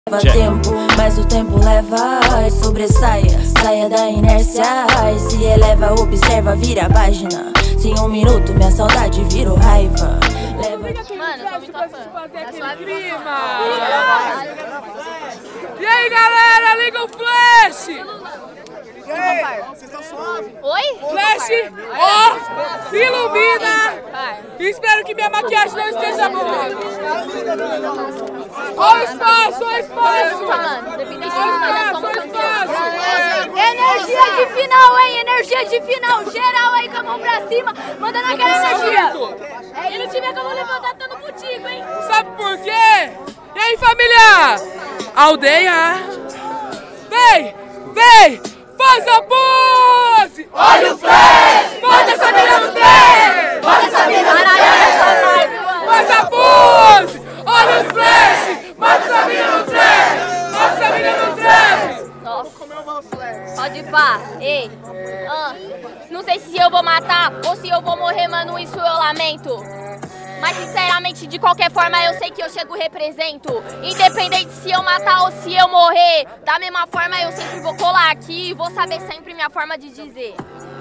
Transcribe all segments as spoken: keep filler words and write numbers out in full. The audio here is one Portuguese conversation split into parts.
Leva tempo, mas o tempo leva e sobressaia, saia da inércia e se eleva, observa, vira a página. Se em um minuto minha saudade virou raiva. Leva... Mano, eu sou muito fã. Da sua prima. E aí, galera, liga o flash! E aí, vocês estão suaves? Oi? Flash, ó, ilumina! E espero que minha maquiagem não esteja boa. Ó o espaço, ó o espaço! Ó o espaço! Energia de final, hein? Energia de final. Geral aí com a mão pra cima, mandando aquela energia. É, e não tiver como levantar, tá no butico, hein? Sabe por quê? E aí, família? Aldeia! Vem! Vem! Faz a pose! Olha o flash! Manda essa mina no trem! Manda essa mina no trem! Faz a pose! Olha o flash! Manda essa mina no trem! Manda essa mina no trem! Nossa. Pode ir pá. Ei. Ah. Não sei se eu vou matar ou se eu vou morrer, mano, isso eu lamento. Mas sinceramente, de qualquer forma, eu sei que eu chego e represento. Independente se eu matar ou se eu morrer, da mesma forma eu sempre vou colar aqui e vou saber sempre minha forma de dizer.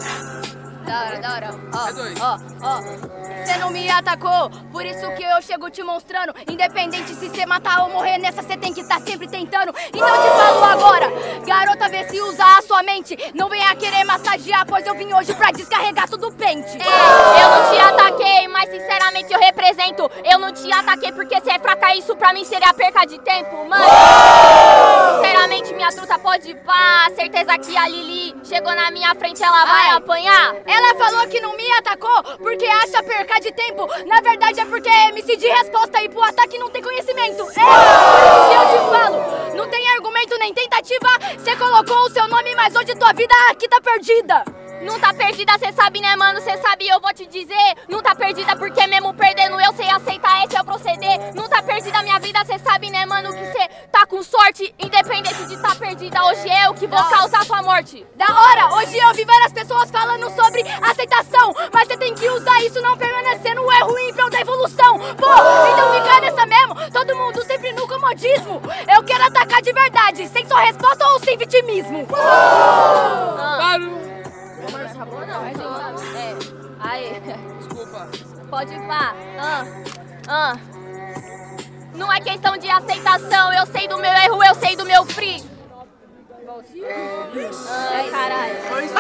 Da hora, da hora. Ó, ó, ó. Você não me atacou, por isso que eu chego te mostrando. Independente se você matar ou morrer, nessa você tem que estar sempre tentando. Então te falo agora, garota, vê se usa a sua mente. Não venha querer massagear, pois eu vim hoje pra descarregar tudo o pente. É, eu não te ataquei, mas sinceramente eu represento. Eu não te ataquei porque você é fraca, isso pra mim seria perca de tempo, mano. Sinceramente, minha truta pode ir pá. Certeza que a Lili chegou na minha frente, ela vai Ai. apanhar. Ela falou que não me atacou porque acha perca de tempo. Na verdade é porque é M C de resposta e pro ataque não tem conhecimento. É isso que eu te falo. Não tem argumento nem tentativa. Você colocou o seu nome, mas hoje tua vida aqui tá perdida. Não tá perdida, cê sabe, né, mano? Cê sabe, eu vou te dizer. Não tá perdida porque mesmo perdendo eu sei aceitar, esse é o proceder. Não tá perdida minha vida, cê sabe, né, mano? Que cê tá com sorte. Independente de tá perdida, hoje é eu que vou causar sua morte. Da hora, hoje eu vi várias pessoas falando sobre aceitação. Mas cê tem que usar isso não permanecendo o erro em prol da evolução. Pô, então fica nessa mesmo, todo mundo sempre no comodismo. Eu quero atacar de verdade, sem só resposta ou sem vitimismo. Barulho! Acabou não? É. Aí. Desculpa. Pode ir pá. Ah. Ah. Não é questão de aceitação. Eu sei do meu erro, eu sei do meu free. Ai, caralho.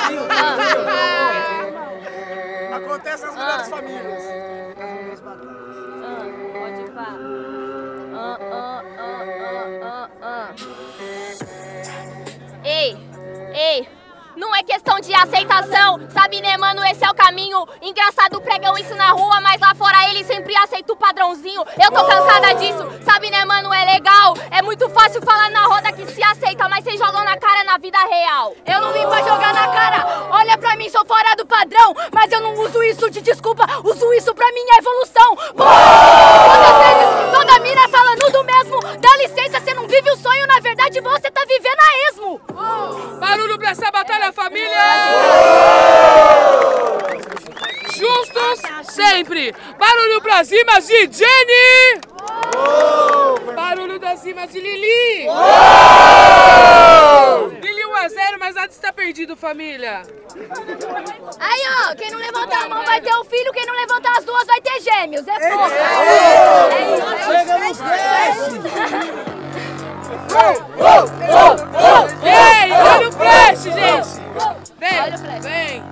Ah. Acontece nas melhores ah. famílias. Ah. Pode ir pá. Ah, ah, ah, ah, ah, ah. Ei, ei. Não é questão de aceitação, sabe, né, mano, esse é o caminho. Engraçado, pregam isso na rua, mas lá fora eles sempre aceitam o padrãozinho. Eu tô cansada disso, sabe, né, mano, é legal. É muito fácil falar na roda que se aceita, mas vocês jogam na cara na vida real. Eu não vim pra jogar na cara, olha pra mim, sou fora do padrão. Mas eu não uso isso de desculpa, uso isso pra minha evolução. Pô, todas vezes, toda mina falando do mesmo. Dá licença, você não vive o sonho, na verdade você tá vivendo a esmo. Barulho pra essa batalha, família! Justos sempre! Barulho pra cima de Jenny! Barulho das rimas de Lili! Lili um a zero, mas nada está perdido, família! Aí, ó, quem não levantar a mão vai ter um filho, quem não levantar as duas vai ter gêmeos, é pouco! É isso! Chegamos dez! Ei, olha o flash, gente! Vem, Olha o flash. vem!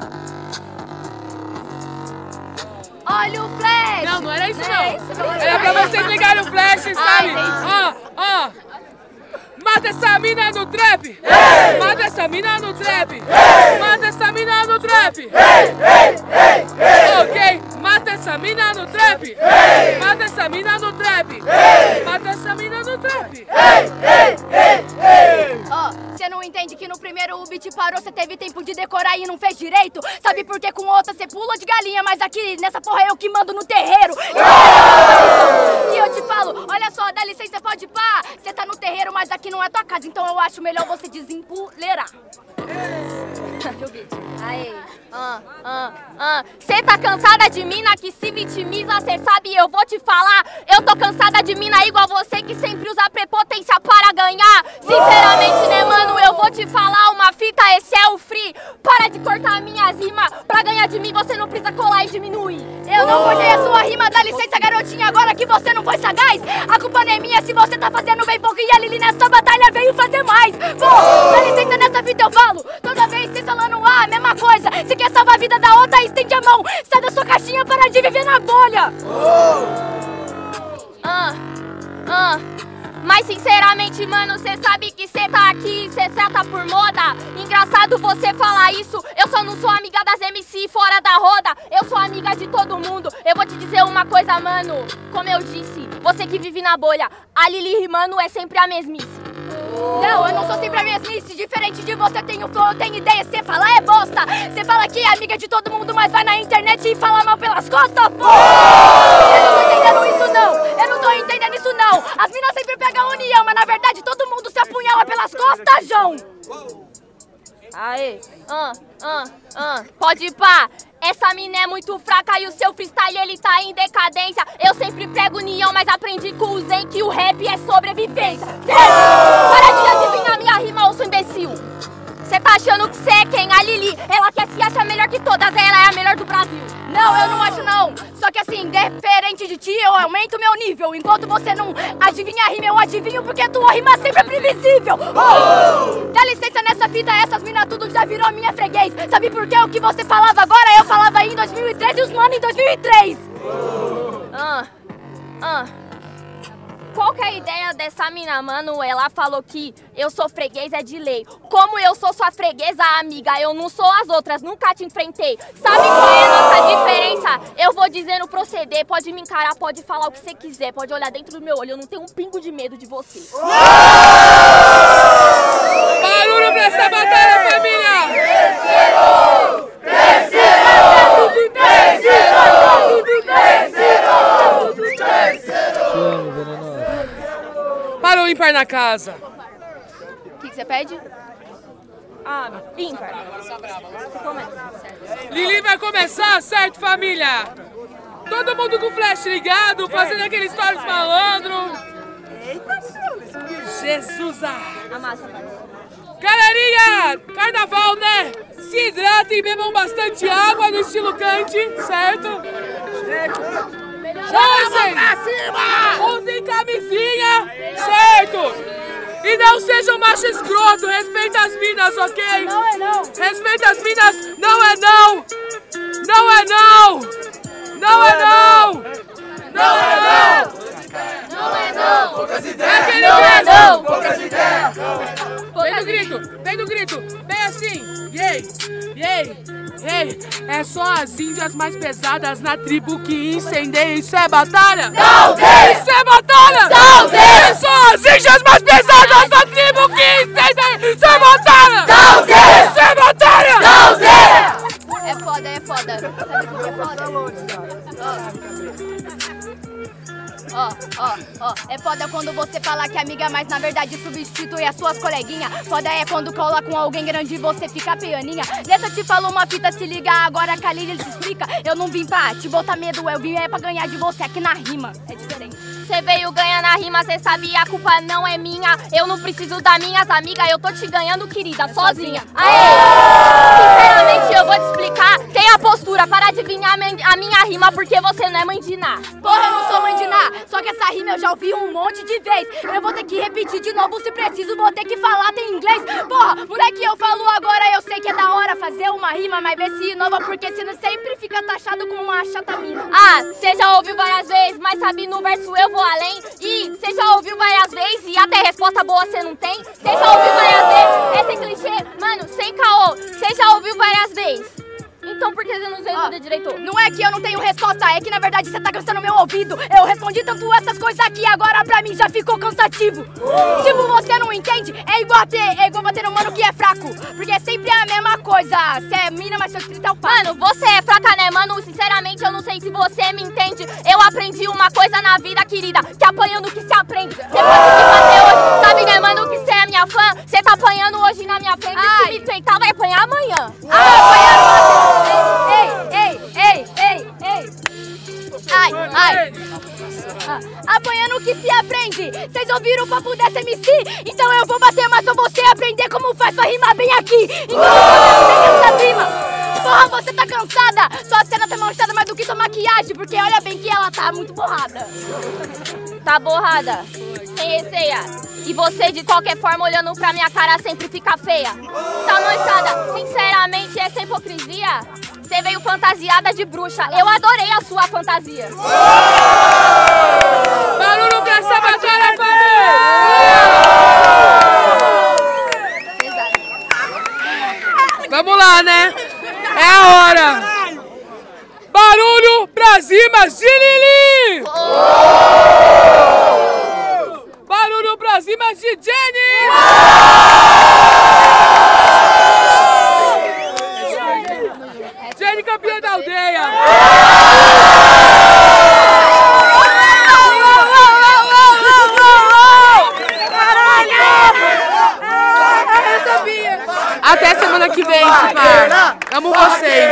Olha o flash! Não, não era isso Não não! é isso, não. Era pra vocês ligarem o flash, sabe? entendi. Ó, ó! Mata essa mina no trap! Ei! Mata essa mina no trap! Ei! Mata essa mina no trap! Ei, ei, ei, ei! Ok, mata essa mina no trap! Ei! Mata essa mina no trap! Ei! Mata essa mina no trap! Ei, ei, ei, ei! Ó, você não entende que no primeiro o beat parou, você teve tempo de decorar e não fez direito? Sabe por que com outra você pula de galinha, mas aqui nessa porra é eu que mando no terreiro? E eu te falo, olha só, dá licença, pode pá. Você tá no terreiro, mas aqui não é tua casa, então eu acho melhor você desempoleirar. beat, o beat. Aê, ah, ah, ah. Cê tá cansada de mina que se vitimiza, cê sabe, eu vou te falar. Eu tô cansada de mina igual você que sempre usa prepotência para ganhar. Sinceramente, né, mano, eu vou te falar uma fita, esse é o free. Para de cortar minhas rimas, pra ganhar de mim você não precisa colar e diminuir. Eu não cortei a sua rima, dá licença, garotinha, agora que você não foi sagaz. A culpa não é minha se você tá fazendo bem pouco e a Lili nessa batalha veio fazer mais. Pô, dá licença, nessa vida eu falo, toda vez cê falando ah, mesma coisa. Se quer salvar a vida da outra, estende a mão. Sai da sua caixinha, para de viver na bolha. Ah, ah. Mas sinceramente, mano, cê sabe que cê tá aqui, cê tá por moda. Engraçado você falar isso. Eu só não sou amiga das M C fora da roda. Eu sou amiga de todo mundo. Eu vou te dizer uma coisa, mano. Como eu disse, você que vive na bolha, a Lili rimando é sempre a mesmice. Não, eu não sou sempre a mesmice. Diferente de você, tenho flow, eu tenho ideia. Cê fala é bosta. Cê fala que é amiga de todo mundo, mas vai na internet e fala mal pelas costas, pô. Eu não tô entendendo isso, não. Eu não tô entendendo isso, não. As minas sempre pegam união, mas na verdade todo mundo se apunhala pelas costas, João. Aê, ah, ah, ah. Pode ir pá. Essa mina é muito fraca e o seu freestyle ele tá em decadência. Eu sempre prego união, mas aprendi com o Zen que o rap é sobrevivência. Certo? Para de adivinhar minha rima, ô seu imbecil. Cê tá achando que cê é quem? A Lili, ela quer se achar melhor que todas, ela é a melhor do Brasil. Não, eu não acho não. Só que assim, diferente de ti, eu aumento meu nível. Enquanto você não adivinha a rima, eu adivinho porque tua rima sempre é previsível. Oh! Dá licença nessa fita, essas minas tudo já virou minha freguês. Sabe por quê? O que você falava agora, eu falava em dois mil e treze e os mano em dois mil e três. Ah, ah. Qual que é a ideia dessa mina, mano? Ela falou que eu sou freguês é de lei. Como eu sou sua freguesa, amiga, eu não sou as outras, nunca te enfrentei. Sabe qual é a nossa diferença? Eu vou dizendo proceder, pode me encarar, pode falar o que você quiser, pode olhar dentro do meu olho, eu não tenho um pingo de medo de você. Barulho pra essa batalha, família! Terceiro! Terceiro! Terceiro! Terceiro! Para o ímpar na casa. O que você pede? Ah, ímpar. Você começa. Lili vai começar, certo, família? Todo mundo com flash ligado, fazendo aqueles stories malandro. Jesus! Amassa. Galerinha, carnaval, né? Se hidratem e bebam bastante água no estilo cante, certo? Usem! Usem camisinha, certo? E não sejam macho escroto, respeita as minas, ok? Não é não. Respeita as minas, não é não! Não é não! Não é não! Não é não! Não é não! Poucas ideias! Aquele Não é não! Poucas ideias! Vem no grito, vem no grito, bem assim, yay, yay, yay. É só as índias mais pesadas na tribo que incendeiam, isso é batalha? Não tem! Isso é batalha? Não tem! É só as índias mais pesadas na tribo que incendeiam, isso é batalha? Não tem! Isso é batalha? Não tem! É foda, é foda. Sabe por que é foda? Ó, ó, ó, é foda quando você fala que amiga, mas na verdade substitui as suas coleguinhas. Foda é quando cola com alguém grande e você fica pianinha. Nessa te falou uma fita, se liga agora que a Lili se explica. Eu não vim pra te botar medo, eu vim é pra ganhar de você aqui na rima. É diferente. Cê veio ganhar na rima, cê sabe, a culpa não é minha. Eu não preciso das minhas amigas, eu tô te ganhando, querida, é sozinha. Aê! Sinceramente, eu vou te explicar. Tem a postura para adivinhar a minha rima, porque você não é mãe de Ná. Porra, eu não sou mãe de Ná, só que essa rima eu já ouvi um monte de vez. Eu vou ter que repetir de novo se preciso, vou ter que falar em inglês. Porra, moleque, eu falo agora, eu sei que é da hora fazer uma rima, mas vê se inova, porque senão sempre fica taxado como uma chata mina. Ah, cê já ouviu várias vezes, mas sabe, no verso eu vou além. E cê já ouviu várias vezes e até resposta boa cê não tem. Cê já ouviu várias vezes, esse clichê, mano, sem caô. Cê já ouviu várias vezes. Então por que você não entendeu ah, direito? Não é que eu não tenho resposta, é que na verdade você tá cansando meu ouvido. Eu respondi tanto essas coisas aqui, agora pra mim já ficou cansativo. Uh! Tipo, você não entende? É igual ter, é igual bater no mano que é fraco. Porque é sempre a mesma coisa. Você é mina, mas seu espírito é o pai. Mano, você é fraca, né, mano? Sinceramente, eu não sei se você me entende. Eu aprendi uma coisa na vida, querida, que apanhando que se aprende. Você pode me bater hoje, sabe, né, mano, que você é minha fã? Você tá apanhando hoje na minha frente, se me enfrentar vai apanhar amanhã. não viro o papo dessa M C. Então eu vou bater, mas só você aprender como faz pra rimar bem aqui. Então você tá cima. Porra, você tá cansada? Sua cena tá manchada mais do que sua maquiagem, porque olha bem que ela tá muito borrada. Tá borrada, sem receia. E você, de qualquer forma, olhando pra minha cara, sempre fica feia. Tá manchada, sinceramente, essa hipocrisia. Você veio fantasiada de bruxa. Eu adorei a sua fantasia. Barulho pra essa batalha, família! Vamos lá, né? É a hora! Barulho pra cima, Zilili! Barulho pra cima de Jenny! Jenny, campeã da aldeia! Até semana que vem, Cipar. Amo vocês.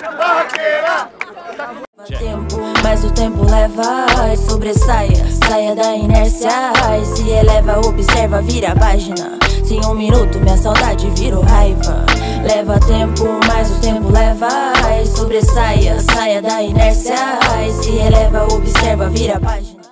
Tempo, mas o tempo leva e sobressaia, saia da inércia e se eleva, observa, vira a página. Se em um minuto minha saudade virou raiva. Leva tempo, mas o tempo leva e sobressaia, saia da inércia e se eleva, observa, vira a página.